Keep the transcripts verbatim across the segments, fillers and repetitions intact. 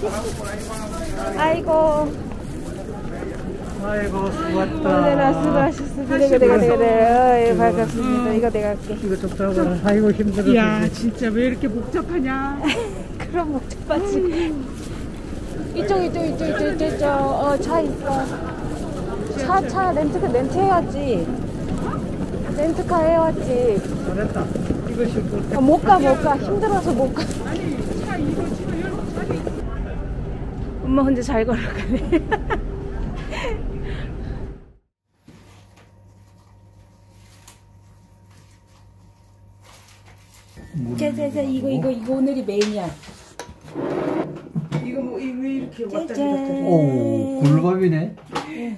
아이고. 아이고 수고했다. 오늘은 수고하셨습니다. 이거 내가 내가 내가 예, 반갑습니다. 이거 내가 할게. 이거 좋다고. 아이고 힘들어. 야 진짜 왜 이렇게 복잡하냐? 그럼 복잡하지. 이쪽 이쪽 이쪽 이쪽 이쪽 이쪽 어차 있어. 차 차 렌트카 렌트 해야지. 렌트카 해야지. 잘했다. 이거 싣고. 아, 못 가 못 가. 힘들어서 못 가. 아니 차 이거 지금 열고 차리. 엄마 혼자 잘 걸어가네. 자자자 이거 이거 이거 오늘이 메인이야. 이거 뭐 왜 이렇게 왔다 갔다 짜잔. 해? 오 굴밥이네. 응.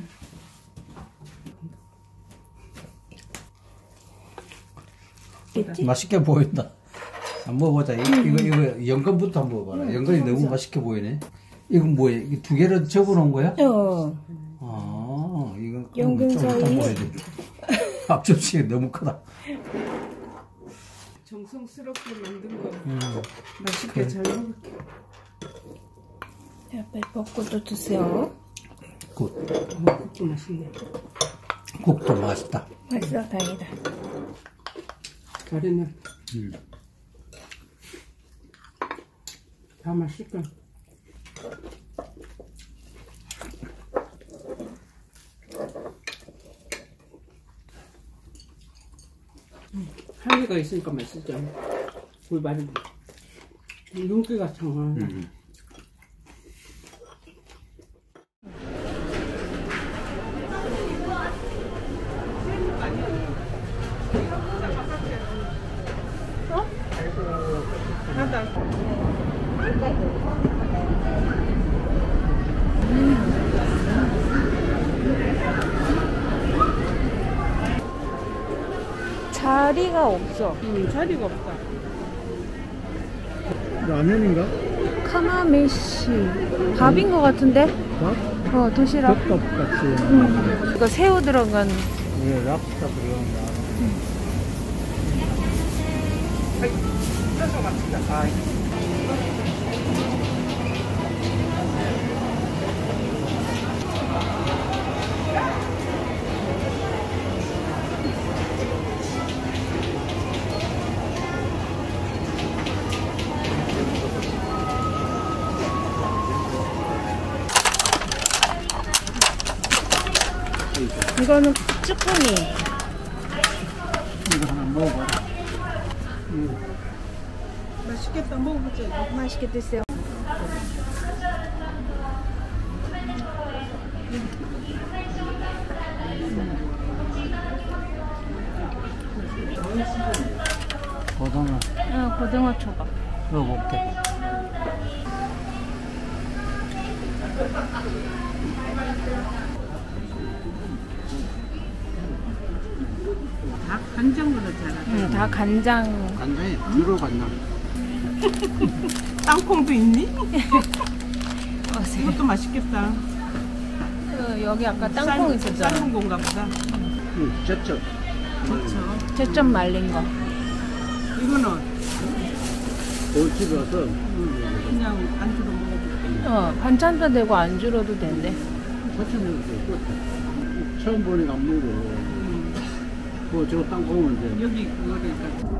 맛있게 보인다. 한번 먹어보자. 이거 이거, 이거 연근부터 한번 먹어봐라. 응, 연근이 너무 맛있게 보이네. 이건 뭐야? 이두 개를 접어놓은 거야? 어. 아 이건 연근 좀 이따 사이에. 먹어야 돼. 앞접시가 너무 크다. 정성스럽게 만든 거 음. 맛있게 잘 먹을게. 옆에 볶고도 드세요. 굿. 어, 국도 맛있네. 국도 맛있다. 맛있어 다행이다. 가래는 음. 다 맛있다. 음, 향기가 있으니까 맛있죠. 굴밥이 윤기가 장하. 음. 하다. 자리가 없어. 음, 자리가 없다. 라면인가? 카나메시 밥인 것 같은데? 밥? 어 도시락. 덮밥 같이. 음. 이거 새우 들어간. 예, 랍스터 들어간 거. 이거는 쭈꾸미. 이거 하나 먹어봐라. 맛있겠다. 먹어보자. 이거. 맛있게 드세요. 고등어 응, 고등어 초밥. 먹어볼게. 다 간장으로 잘라. 응, 다 간장. 간장이 주로 간장. 땅콩도 있니? 어, 이것도 맛있겠다. 그, 여기 아까 땅콩 있었잖아. 삶은 건가 보다. 응, 젖적. 그렇죠. 제점 말린 거. 이거는 집에 와서 그냥 안주로 먹어볼게. 어, 반찬도 되고 안 줄어도 된대. 사천에서 처음 보니까 안 먹어. 뭐 저거 땅콩은 이제 여기 그거를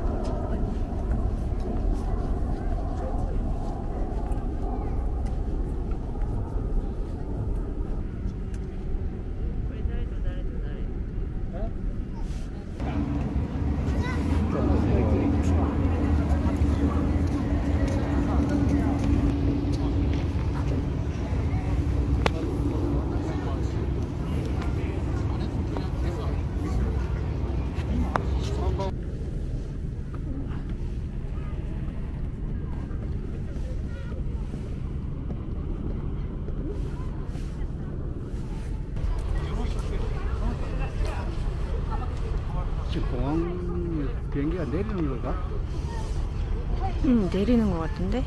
공항 비행기가 내리는 걸까? 응, 내리는 거 같은데?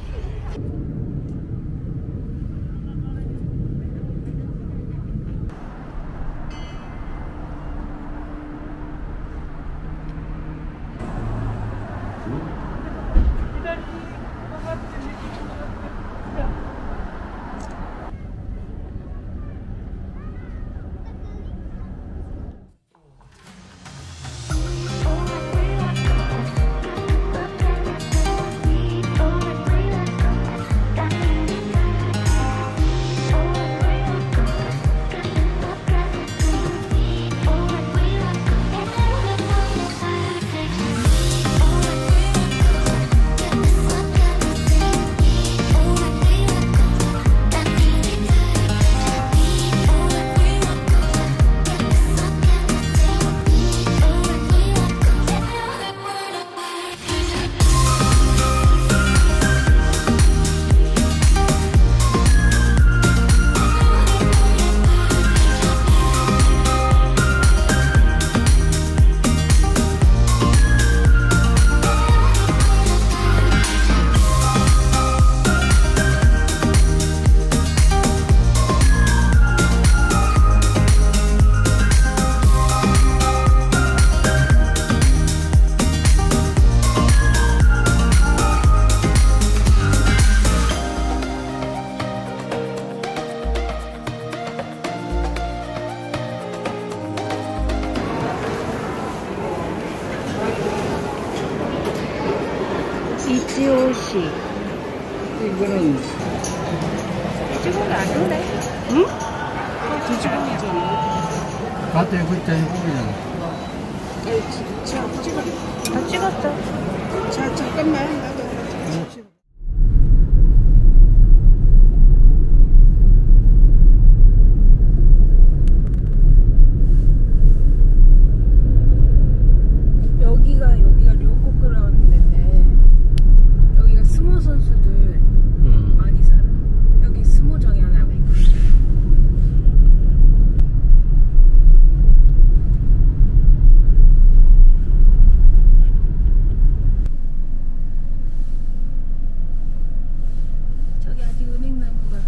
아저씨. 이거는 지금은 안 오네. 응? 뒤집어지잖아. 가대 글자 해보면 자, 찍어. 다 찍었죠. 자, 잠깐만. 나도. 여기가 여기가 료코크라는 데인데 여기가 스모 선수들 음. 많이 살아. 여기 스모장이 하나 있고. 저기 아직 은행나무가.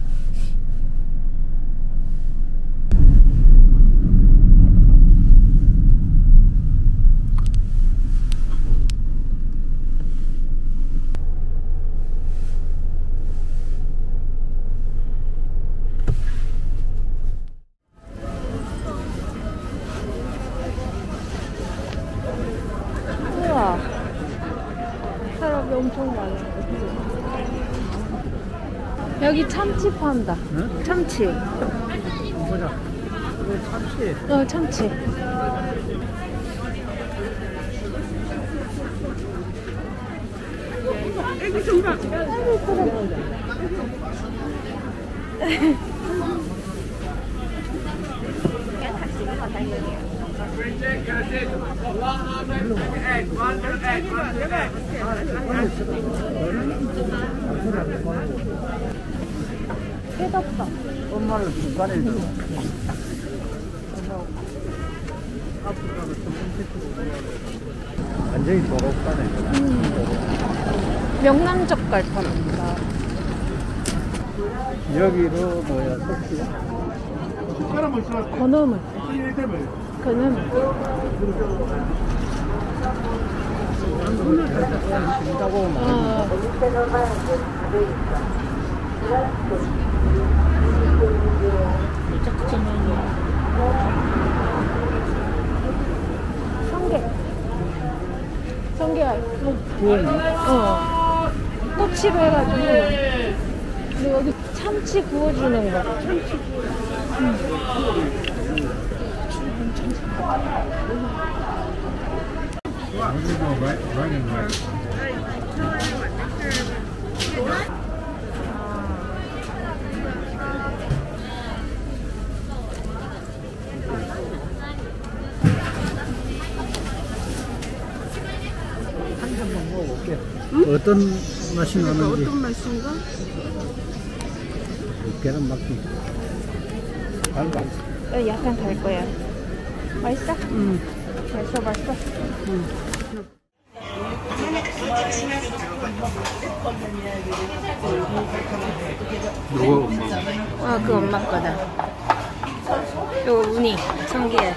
우와, 사람이 엄청 많아. 여기 참치 판다. 응? 참치. 보자. 이거 참치. 어, 참치. 애기 좀 봐. 깨졌다. 엄마를 중간에 들어. 완전히 도로가네. 명란젓갈 파는다. 여기로 뭐야 석기. 건어물. 건어물. 신다고 막. 어. 성게. 성게알. 어. 꼬치로 해가지고. 근데 여기 참치 구워주는 거. 참치. 한잔만 먹어볼게. 응? 어떤 맛이 나는지. 어떤 맛인가? 계란 막기. 달다. 어, 약간 달 거야. 맛있어? 응. 맛있어, 맛있어. 응. 이거 아, 그 엄마 거다. 요거 우니, 성게.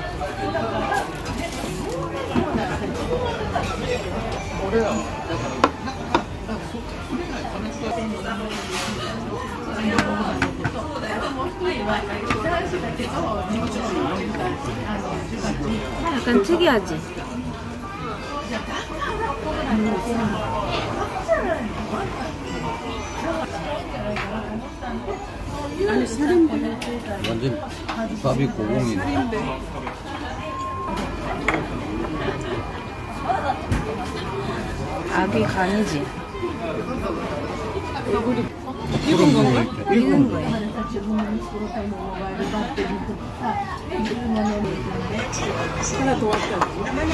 약간 특이하지? 아니, 살인데. 완전 밥이 고공이네. 아귀 간이지? 익은 건가? 익은 거야. 하나 더 왔다.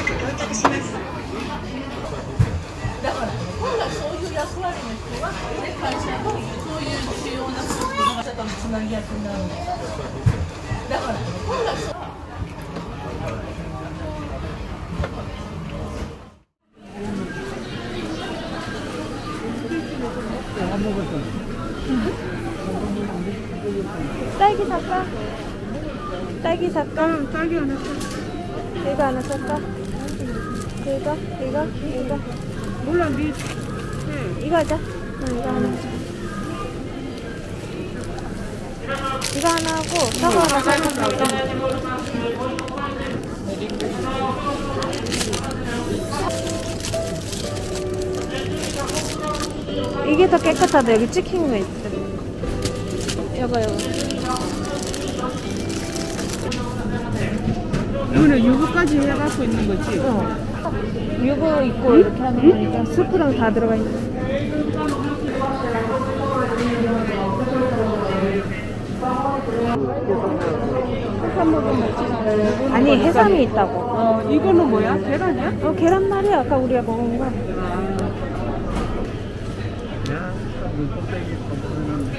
딸기 살까? 딸기 살까? 응, 딸기 하나 사. 이거 하나 살까? 이거? 이거? 이거? 몰라, 니. 해. 이거 하자. 응, 이거 하나 하자. 이거 하나 하고 사과 하나 살까? 이게 더 깨끗하다. 여기 찍힌 거 있어. 여보, 여보. 이거는 유부까지 해갖고 있는 거지? 어. 유부 있고 이렇게 하는 거니까 스프랑 다 들어가 있는. 해산 먹으면 아니, 해삼이 있다고. 어, 이거는 뭐야? 계란이야? 어, 계란말이 아까 우리가 먹은 거. 야, 이 껍데기 껍데기는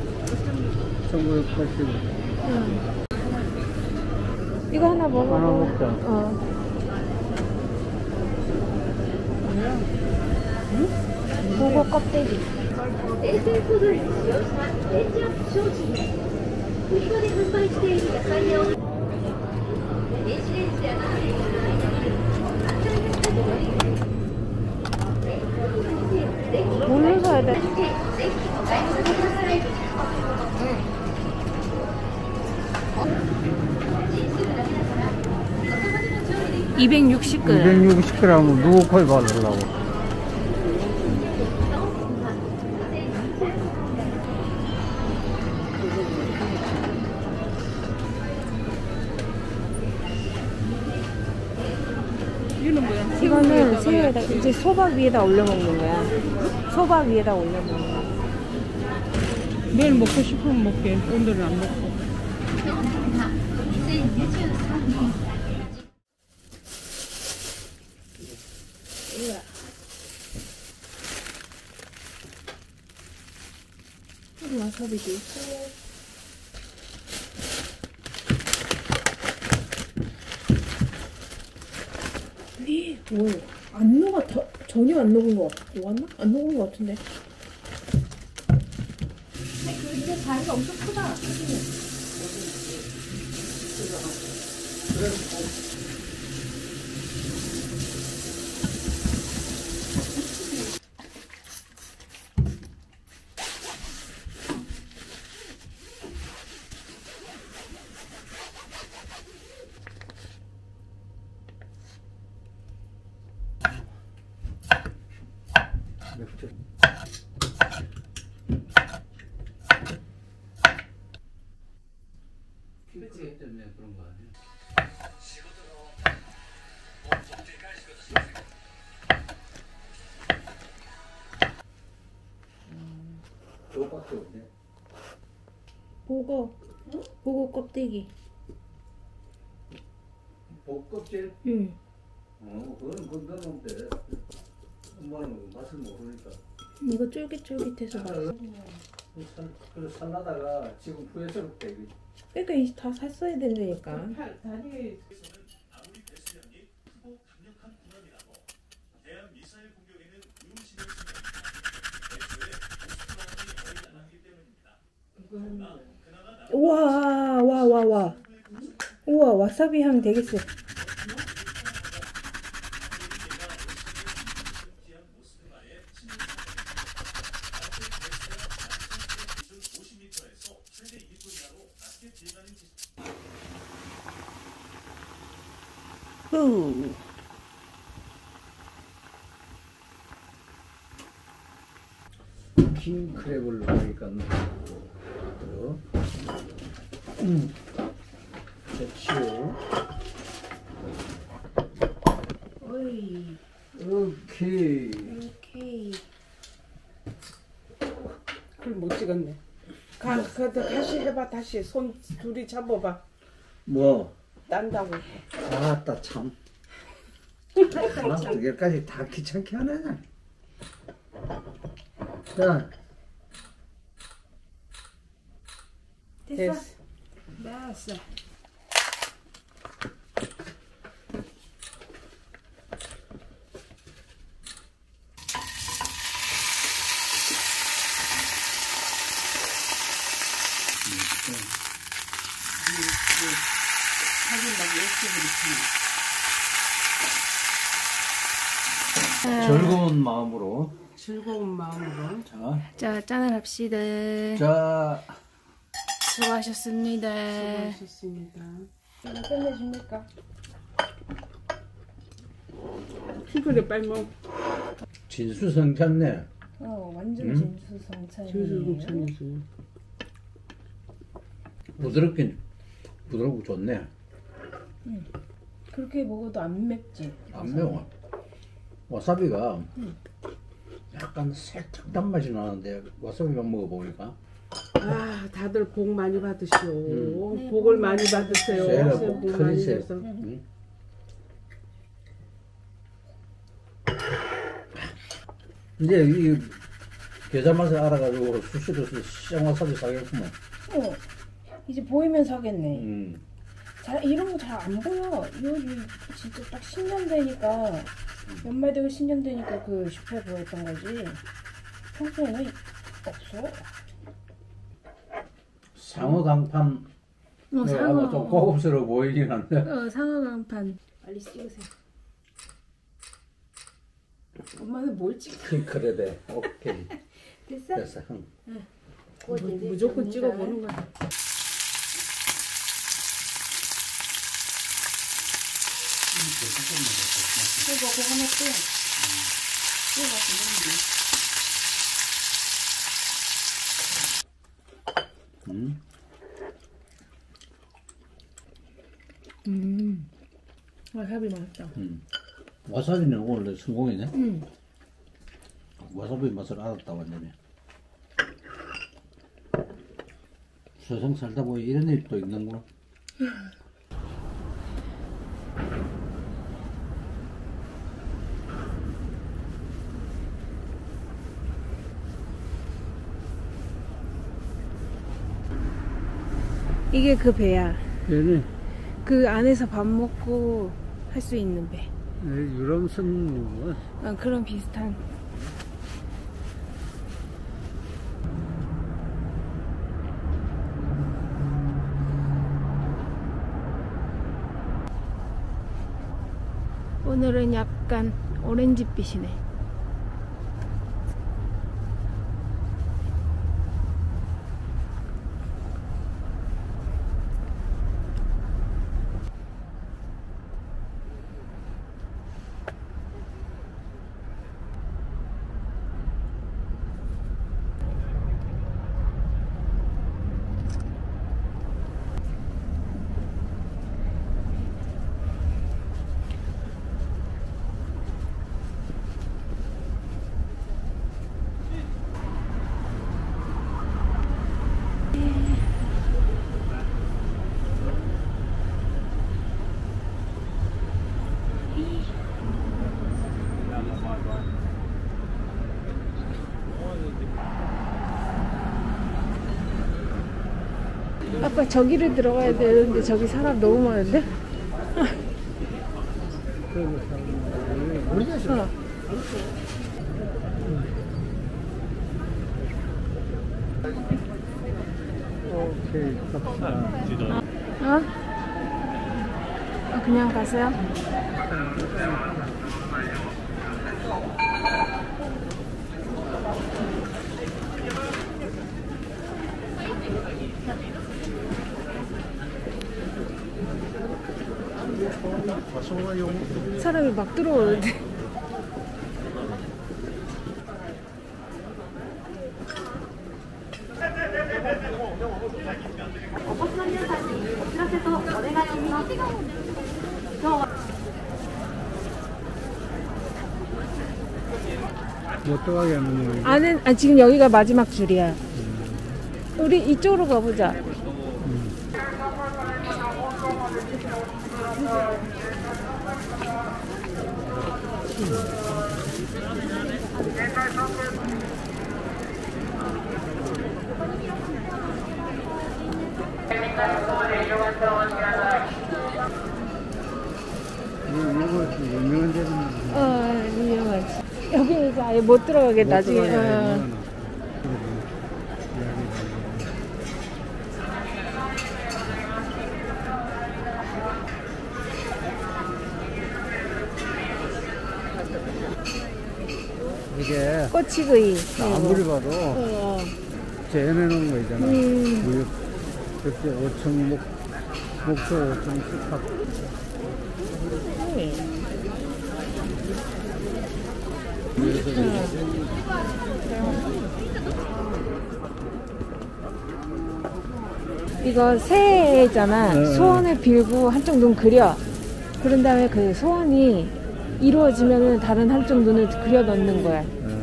천구백팔십 원. 응. 이거 하나 먹어. 하나 먹자. 어. 응? 보고 껍데기. 冷製フードに使用したレンジアップ商品です。売り場で販売している野菜やお電子レンジで温めている間に簡単に作る料理です。冷凍庫に入れてぜひ 뭘로 사야 돼? ぜひお買い求めください。 이백육십 그램. 이백육십 그램은 누구 코에 바르려고? 이거는 뭐야? 이거는 새우에다 이제 소밥 위에다 올려 먹는 거야. 소밥 위에다 올려 먹는 거야. 내일 먹고 싶으면 먹게. 오늘은 안 먹고. 와사비도 있어. 오, 안 녹아. 더, 전혀 안 녹은 거 같아. 녹았나? 안 녹은 거 같은데. 근데 자리가 엄청 크다. 맥주. 핑크 때문에 그런 거 아니야? 저거밖에 없네. 보고, 보고 껍데기. 복껍질? 응. 어, 그건 건강한 데. 엄마는 맛을 모르니까. 이거 쫄깃쫄깃해서 맛있어. 그래 살라다가 지금 후회스럽대. 그러니까 이제 다 샀어야 된다니까. 다리 우와, 와, 와, 와. 우와, 와사비 향 되게 세. 후. 킹크랩을 넣으니까 음. 좋지요. 오이. 오케이. 오케이. 그걸 못 찍었네. 가, 가, 다시 해봐. 다시 손 둘이 잡아봐. 뭐? 딴다고. 아따 참. 하나 두 개까지 다 귀찮게 하네. 자. 됐어. 됐어. 하긴 막 이렇게 그렇지. 즐거운 마음으로. 즐거운 마음으로. 자. 자, 짠을 합시다. 자. 수고하셨습니다. 수고하셨습니다. 끝내줍니까? 피부를 빨리 먹. 진수성찬네. 어, 완전 음? 진수 성찬이에요. 진수성찬이지. 부드럽긴 부드럽고 좋네. 그렇게 먹어도 안 맵지. 안 매워. 와사비가 음. 약간 살짝 단맛이 나는데 와사비만 먹어보니까 아, 다들 복 많이 받으시오. 음. 네, 복을 복 많이 많이 받으세요. 새해 새해 복 복 많이 크리세요. 받으세요. 응? 이제 이 계좌 맛을 알아가지고 수시로 시장 와사비 사겠구만. 어, 이제 보이면 사겠네. 음. 잘, 이런 거 잘 안 보여. 여기 진짜 딱 십 년 되니까, 연말되고 십 년 되니까 그 슈퍼에 보였던 거지. 평소에는 없어. 상어 강판 어, 네, 아마 좀 고급스러워 보이긴 한데. 어, 상어 강판. 빨리 찍으세요. 엄마는 뭘 찍어? 핑크레드 오케이 됐어? 됐어. 응. 무- 무조건 찍어보는 거야. 이거 그거 하나 또. 이거 같은 음. 음. 와사비 맛있다. 음. 와사비는 원래 성공이네. 음. 와사비 맛을 알았다 완전히. 세상 살다 보니 이런 일이 또 있는구나. 이게 그 배야. 얘는 그 안에서 밥 먹고 할 수 있는 배. 유람선 어, 그런 비슷한. 오늘은 약간 오렌지빛이네. 아빠 저기를 들어가야 되는데 저기 사람 너무 많은데? 어. 오케이 갑시다. 어? 어, 그냥 가세요? 사람이 막 들어오는데. 못 들어가게 하면 안은 아, 지금 여기가 마지막 줄이야. 우리 이쪽으로 가보자. 이거 유명한 데는 어, 유명하지. 여기 이제 아예 못 들어가게 나중에. 어. 이게 꼬치구이. 아무리 봐도 어. 재현해놓은 거 있잖아. 음. 우유 그때 오천 목 목표 오천 숙박. 음. 그래서 이거 새해잖아. 네. 소원을 빌고 한쪽 눈 그려. 그런 다음에 그 소원이 이루어지면은 다른 한쪽 눈을 그려 넣는 거야.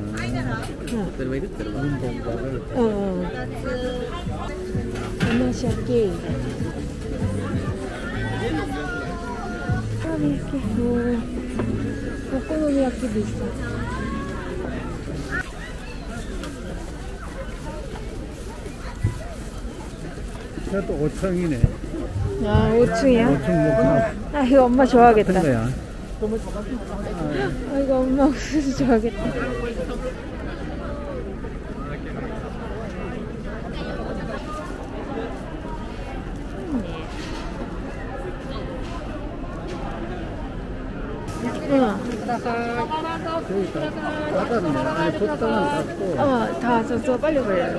응. 응. 오마시아끼. 아, 이렇게. 오. 오코노미야끼도 있어. 그래도 오층이네. 아, 오 층이야? 오층 높아. 아, 이거 엄마 좋아하겠다. 같은 거야. 아, 이거 엄마 옥수수 좋아하겠다. 응. 닫았네. 아니, 보통은 닫고. 어, 다 줬어. 빨리 걸려.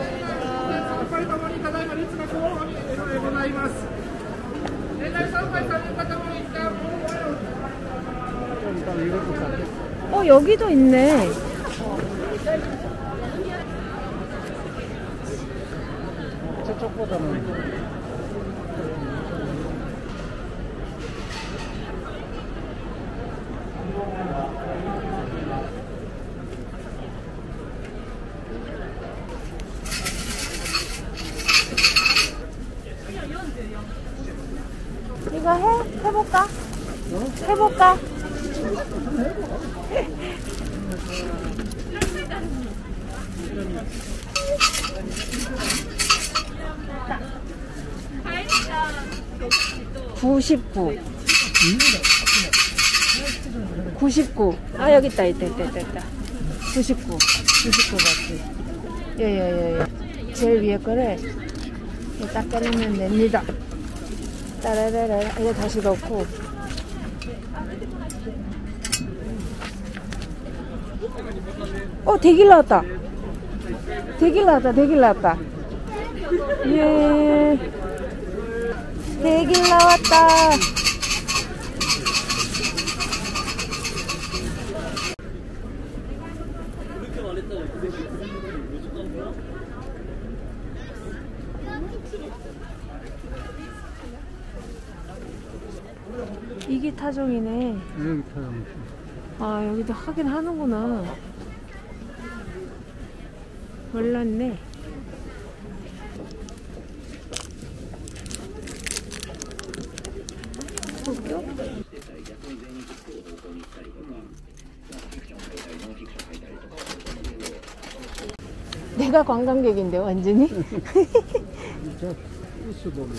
좀 이따 이것도 닫겠다. 어, 여기도 있네. 저쪽보다는. 이거 해? 해볼까? 해볼까? 구십구. 구십구. 아, 여기 있다, 있다, 있다, 있다, 있다. 구십구. 구십구 맞지? 예, 예, 예, 예. 제일 위에 거를 딱 자르면 됩니다. 따라라라. 이거 다시 넣고. 어, 대길 나왔다. 대길 나왔다, 대길 나왔다. 예. 대길 나왔다. 이게 타종이네. 여기 타종. 아, 여기도 하긴 하는구나. 몰랐네. 도쿄? 내가 관광객인데 완전히. 저 부스 보면.